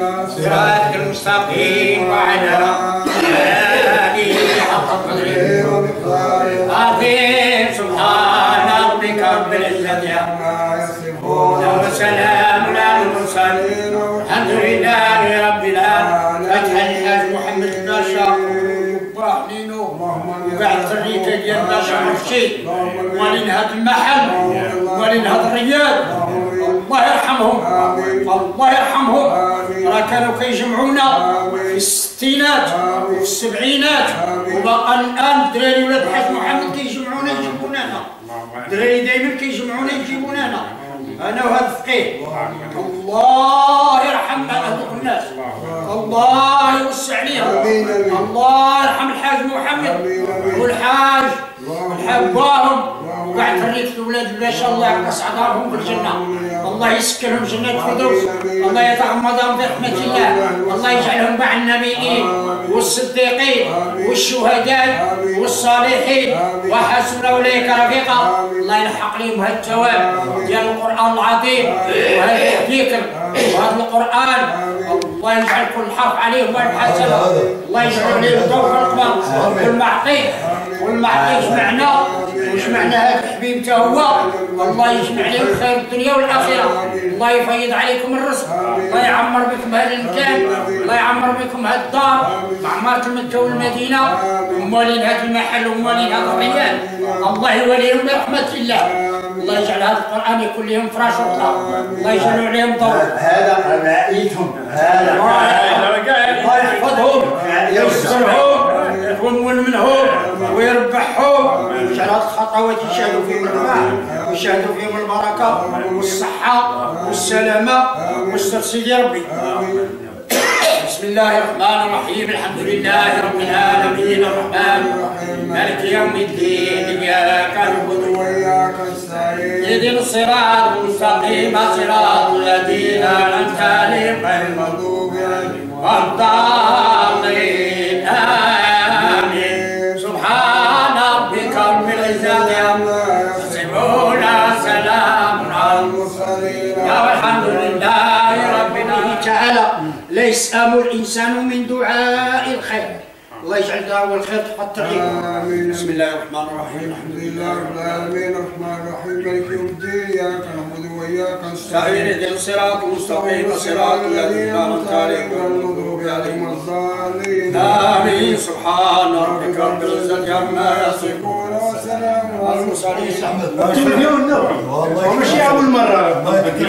صراط المستقيم وعلى آله حق قدره عظيم. سبحان ربك رب العزة عما يصفون وسلام على المرسلين الحمد لله رب العالمين. فتح الحاج محمد الباشا وعنينو وقاعد تريكا ديال الباشا مرشي ولنهض المحل ولنهض الرياض. الله يرحمهم الله يرحمهم. راه كانوا كيجمعونا في الستينات وفي السبعينات وبقى الان الدراري ولاد الحاج محمد كيجمعونا يجيبونا هنا. الدراري دائما كيجمعونا يجيبونا هنا انا وهذا الفقيه. الله يرحم هذوك الناس الله يوسع عليهم. الله يرحم الحاج محمد والحاج باهم وقاعد فريت الاولاد الباشا. الله يعكس عذابهم في الجنه. الله يسكنهم جنة الفردوس. الله يتغمدهم برحمة الله. الله يجعلهم مع النبيين والصديقين والشهداء والصالحين وحسن أولئك رفيقا. الله يلحق لهم هذا الثواب ديال القرآن العظيم وهذا الذكر وهذا القرآن. الله يجعل كل حرف عليهم والحسنة. الله يجعل عليهم ضوء القمر والمعطي يجمعنا ويجمعنا هذا الحبيب تا هو. الله يجمع عليهم خير الدنيا والآخرة. الله يفيض عليكم الرزق. الله يعمر بكم هذا المكان. الله يعمر بكم هذه الدار معمارة مكة والمدينة وموالين هذا المحل وموالين هذا الريان. الله يوليهم برحمة الله. الله يجعل هذا القرآن يكون لهم فراش وطلاب. الله يجعل عليهم ضوء. هذا رائدهم. هذا الله يحفظهم ييسرهم يكون منهم ويربحهم. ويجعل هذه الخطوات يشاهدوا فيهم الرباح ويشاهدوا فيهم البركة والصحة والسلامة واستر سيدي ربي. بسم الله الرحمن الرحيم. الحمد لله رب العالمين الرحمن الرحيم مالك يوم الدين. إياك نعبد وإياك نستعين اهدنا الصراط المستقيم صراط الذين أنعمت عليهم غير المغضوب عليهم ولا الضالين آمين. سبحان ربك رب العزة عما يصفون سلام على المرسلين والحمد لله رب العالمين. تعالى لا يسأم الإنسان من دعاء الخير. الله يجعل دعوة الخير تقطع. بسم الله الرحمن الرحيم. الحمد لله رب العالمين الرحمن الرحيم مالك يوم الدين. إياك نعبد وإياك نستعين اهدنا الصراط المستقيم صراط الذين أنعمت عليهم غير المغضوب عليهم ولا الضالين آمين. سبحان ربك رب العزة عما يصفون وسلام على المرسلين. ومشي أول مرة.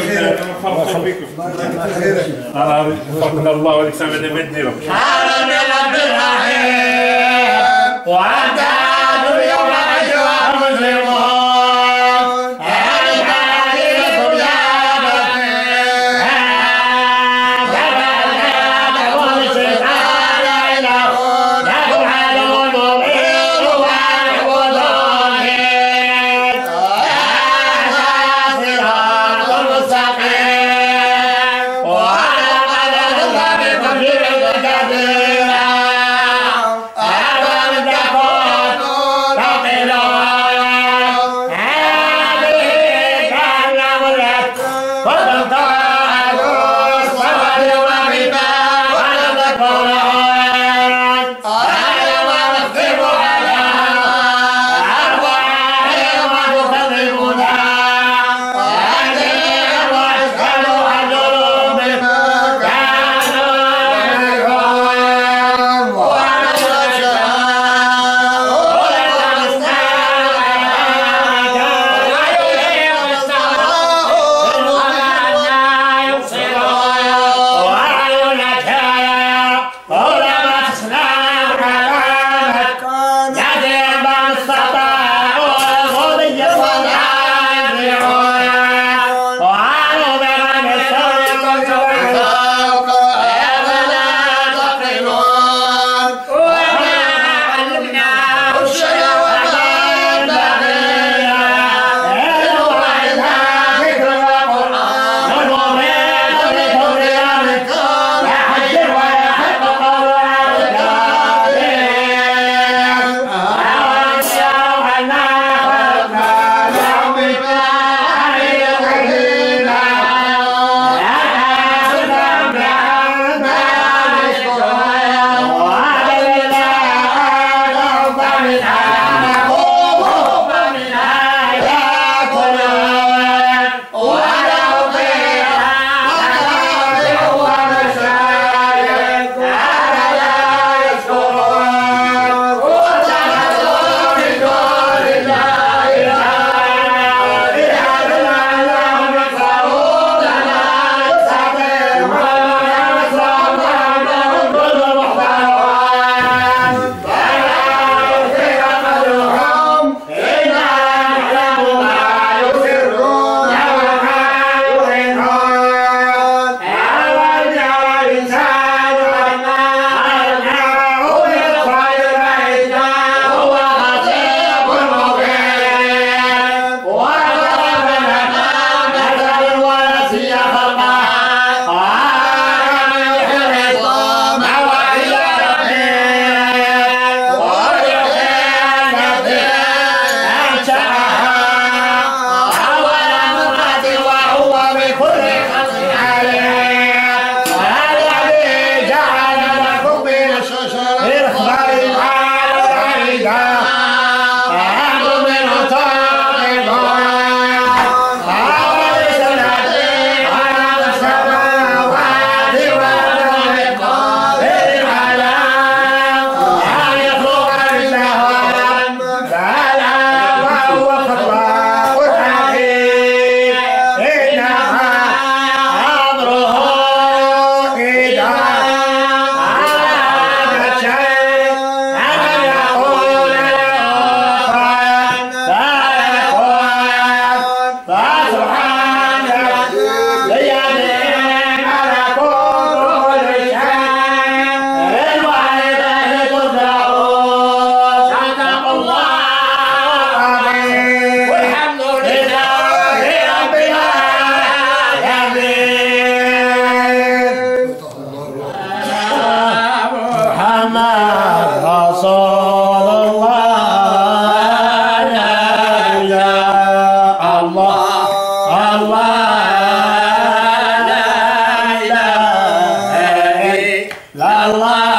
وفقنا الله ولك سمع بدني وأنت اليوم أيها المسلمون الله